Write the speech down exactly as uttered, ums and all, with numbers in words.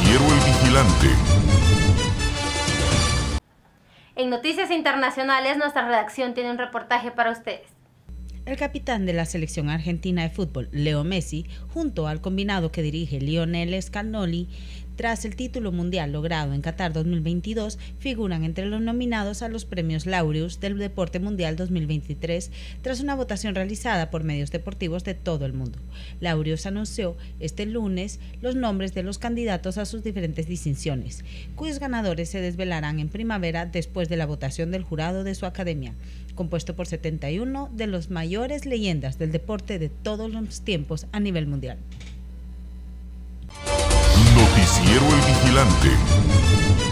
Noticiero El Vigilante. En noticias internacionales, nuestra redacción tiene un reportaje para ustedes. El capitán de la selección argentina de fútbol, Leo Messi, junto al combinado que dirige Lionel Scaloni, tras el título mundial logrado en Qatar dos mil veintidós, figuran entre los nominados a los premios Laureus del Deporte Mundial dos mil veintitrés, tras una votación realizada por medios deportivos de todo el mundo. Laureus anunció este lunes los nombres de los candidatos a sus diferentes distinciones, cuyos ganadores se desvelarán en primavera después de la votación del jurado de su academia, compuesto por setenta y uno de los mayores leyendas del deporte de todos los tiempos a nivel mundial. Noticiero El Vigilante.